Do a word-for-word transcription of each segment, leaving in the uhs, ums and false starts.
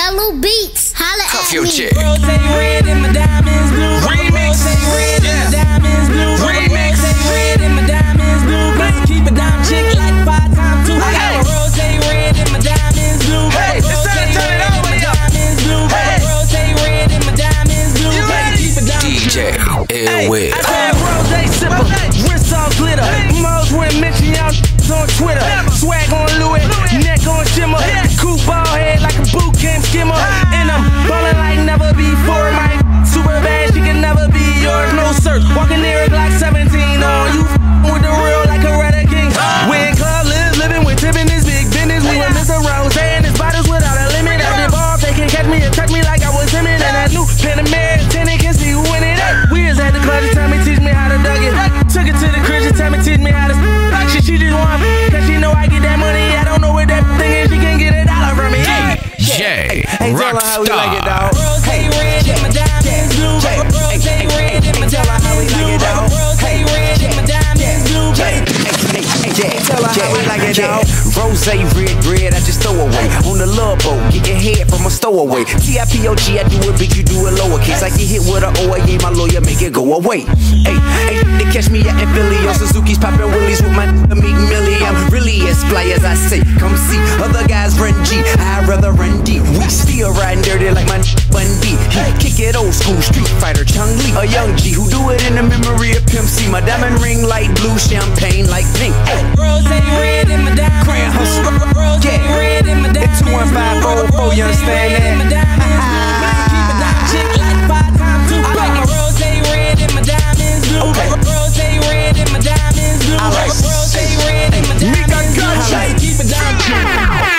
Jalou Beats. Holla Cuff at your me. chick. Rose red and my diamonds blue. Remix. Rose red and my diamonds blue. Remix. Rose red and my diamonds blue. Plus keep a dime chick like five times two. I got a rose red and my diamonds blue. Hey, it's time to turn it on, buddy. Diamonds blue. Hey. Rose red and my diamonds blue. Plus keep a dime D J Airwave. I said rose sipper, wrist all glitter. Most would mention y'all on Twitter. Swag on Louis, neck on shimmer. Coupe ball head like a boot camp skimmer. And I'm ballin' like never before. My super bad, she can never be yours. No search, walking near a Glock seventeen on you. With the real like a Red King. We in club live, living with tipping this big business. We with Mister Rose and his bottles without a limit. At the bar, they can catch me and touch me like I was him. And I knew Panamera tenant can see who in it. We just had the club to tell me, teach me how to dug it. Took it to the crib, she tell me, teach me how to she, she just want cause she know I get that money. I don't know what that thing is, she can get a dollar from me. D J Rockstar. Rose red and my diamonds blue. Rose red and my diamonds blue. Rose red and my diamonds blue. Yeah, tell her how we like it, dog. Rose red bread, I just throw away. On the love boat, get your head from a stowaway. T I P O G, I do it big, you do it lowercase. I get hit with a O, I gave my lawyer, make it go away. Hey, hey, they catch me out in Philly on Suzuki's poppin' willies with my Meek Millie. I'm really as fly as I say. Come see, other guys run G, I'd rather run D. We still riding dirty like my Bun B. Kick it old school, Street Fighter, Chung Lee. A young G who do it in the memory of Pimp C. My diamond ring light blue, champagne like pink. Hey. Rose red in my diamonds. Grand hustle. Rose Yeah. red in my diamonds. two one five four four, you understand that? Keep a dime chick like five times two. I like my rose red in my diamonds blue. Okay. Rose red in my diamonds blue. I like rose red in my diamonds blue. I like keep a dime chick.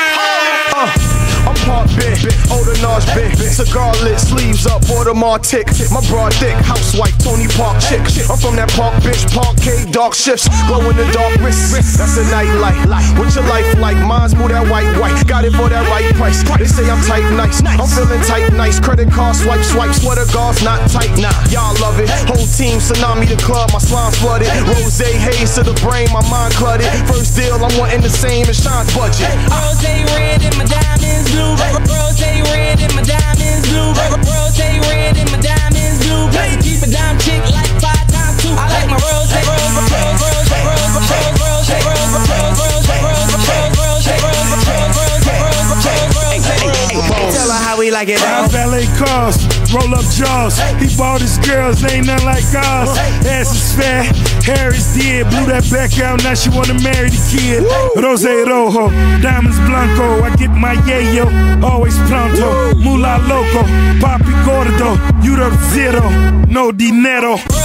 I'm part big, older Nars big, cigar lit, sleeves up, Audemars tick. My broad thick, housewife, Tony Park chick. I'm from that park, bitch, parquet, dark shifts, glow in the dark wrist. That's a night light. What's your life like? Mine's move that white white. Got it for that right price. They say I'm tight nice. I'm feeling tight nice. Credit card swipe swipe. Sweater guards not tight. Nah, y'all love it. Whole team tsunami the club. My slime flooded. Rose haze to the brain. My mind cluttered. First deal I'm wanting the same as Sean's budget. Rose red in my diamonds blue. Rose red in my diamonds blue. Rose red in my diamonds blue. Plus keep a dime chick like five times two. I like my rose rose rose rose rose rose rose rose Tell her how we like it, Five dog. valet cars, roll up jaws. He bought his girls, ain't nothing like ours. Ass is fat, hair is dead. Blew that back out, now she wanna marry the kid. Rose rojo, diamonds blanco. I get my yayo, always pronto. Mula loco, papi gordo, you the zero, no dinero.